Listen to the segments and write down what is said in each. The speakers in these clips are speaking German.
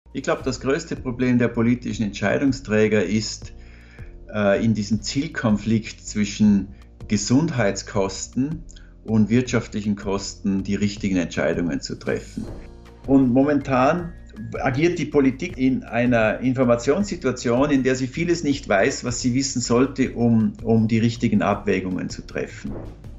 Ich glaube, das größte Problem der politischen Entscheidungsträger ist in diesem Zielkonflikt zwischen Gesundheitskosten und wirtschaftlichen Kosten die richtigen Entscheidungen zu treffen. Und momentan agiert die Politik in einer Informationssituation, in der sie vieles nicht weiß, was sie wissen sollte, um die richtigen Abwägungen zu treffen.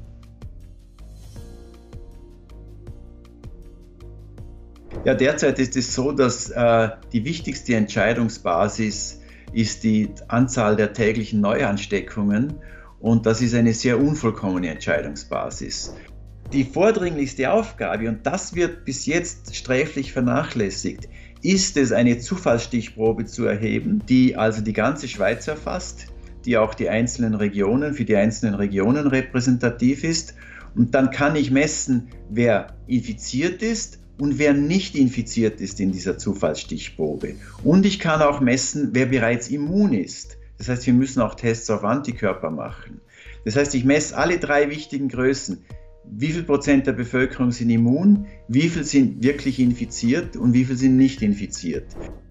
Ja, derzeit ist es so, dass die wichtigste Entscheidungsbasis ist die Anzahl der täglichen Neuansteckungen und das ist eine sehr unvollkommene Entscheidungsbasis. Die vordringlichste Aufgabe, und das wird bis jetzt sträflich vernachlässigt, ist es, eine Zufallsstichprobe zu erheben, die also die ganze Schweiz erfasst, die auch die einzelnen Regionen, für die einzelnen Regionen repräsentativ ist. Und dann kann ich messen, wer infiziert ist und wer nicht infiziert ist in dieser Zufallsstichprobe. Und ich kann auch messen, wer bereits immun ist. Das heißt, wir müssen auch Tests auf Antikörper machen. Das heißt, ich messe alle drei wichtigen Größen. Wie viel Prozent der Bevölkerung sind immun, wie viel sind wirklich infiziert und wie viel sind nicht infiziert.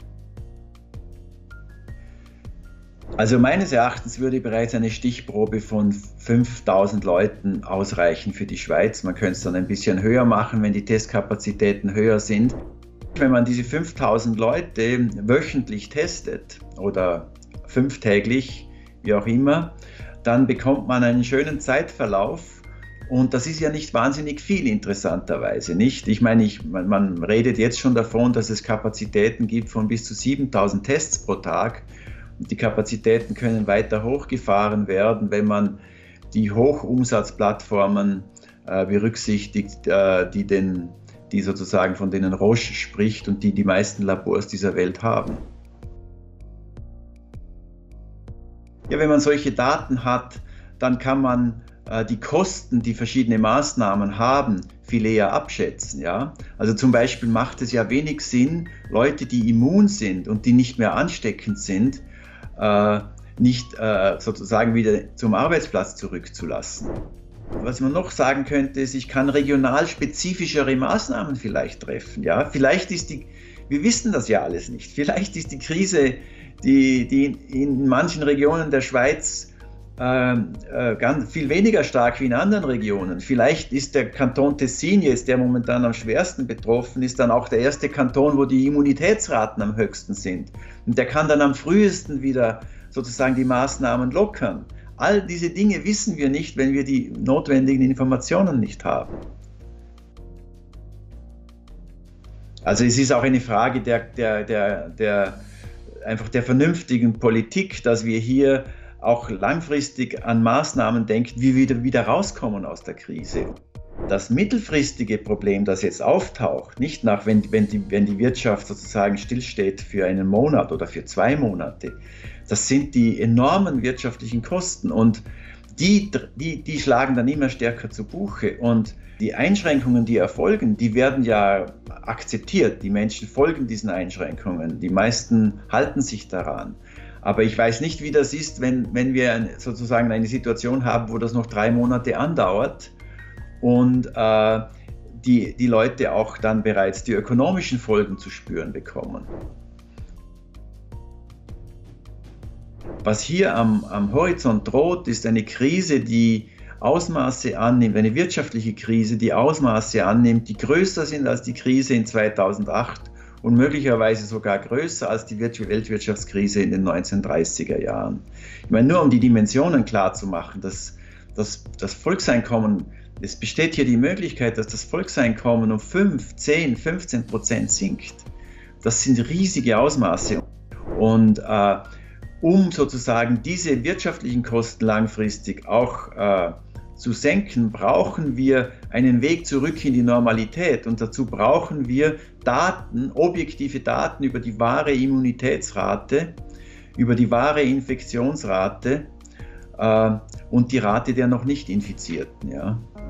Also meines Erachtens würde bereits eine Stichprobe von 5.000 Leuten ausreichen für die Schweiz. Man könnte es dann ein bisschen höher machen, wenn die Testkapazitäten höher sind. Wenn man diese 5.000 Leute wöchentlich testet oder fünftäglich, wie auch immer, dann bekommt man einen schönen Zeitverlauf. Und das ist ja nicht wahnsinnig viel, interessanterweise, nicht? Ich meine, man redet jetzt schon davon, dass es Kapazitäten gibt von bis zu 7.000 Tests pro Tag. Und die Kapazitäten können weiter hochgefahren werden, wenn man die Hochumsatzplattformen berücksichtigt, die sozusagen von denen Roche spricht und die meisten Labors dieser Welt haben. Ja, wenn man solche Daten hat, dann kann man die Kosten, die verschiedene Maßnahmen haben, viel eher abschätzen. Ja? Also zum Beispiel macht es ja wenig Sinn, Leute, die immun sind und die nicht mehr ansteckend sind, nicht sozusagen wieder zum Arbeitsplatz zurückzulassen. Was man noch sagen könnte, ist, ich kann regional spezifischere Maßnahmen vielleicht treffen. Ja? Vielleicht ist wir wissen das ja alles nicht, vielleicht ist die Krise, die in manchen Regionen der Schweiz ganz viel weniger stark wie in anderen Regionen. Vielleicht ist der Kanton Tessin jetzt, der momentan am schwersten betroffen ist, dann auch der erste Kanton, wo die Immunitätsraten am höchsten sind. Und der kann dann am frühesten wieder sozusagen die Maßnahmen lockern. All diese Dinge wissen wir nicht, wenn wir die notwendigen Informationen nicht haben. Also es ist auch eine Frage einfach der vernünftigen Politik, dass wir hier auch langfristig an Maßnahmen denkt, wie wir wieder rauskommen aus der Krise. Das mittelfristige Problem, das jetzt auftaucht, nicht wenn die Wirtschaft sozusagen stillsteht für einen Monat oder für 2 Monate, das sind die enormen wirtschaftlichen Kosten und die schlagen dann immer stärker zu Buche und die Einschränkungen, die erfolgen, die werden ja akzeptiert. Die Menschen folgen diesen Einschränkungen, die meisten halten sich daran. Aber ich weiß nicht, wie das ist, wenn wir sozusagen eine Situation haben, wo das noch 3 Monate andauert und die Leute auch dann bereits die ökonomischen Folgen zu spüren bekommen. Was hier am Horizont droht, ist eine Krise, die Ausmaße annimmt, eine wirtschaftliche Krise, die Ausmaße annimmt, die größer sind als die Krise in 2008. Und möglicherweise sogar größer als die Weltwirtschaftskrise in den 1930er Jahren. Ich meine, nur um die Dimensionen klar zu machen, dass das Volkseinkommen, es besteht hier die Möglichkeit, dass das Volkseinkommen um 5, 10, 15% sinkt. Das sind riesige Ausmaße. Und um sozusagen diese wirtschaftlichen Kosten langfristig auch zu senken, brauchen wir einen Weg zurück in die Normalität und dazu brauchen wir Daten, objektive Daten über die wahre Immunitätsrate, über die wahre Infektionsrate und die Rate der noch nicht Infizierten. Ja.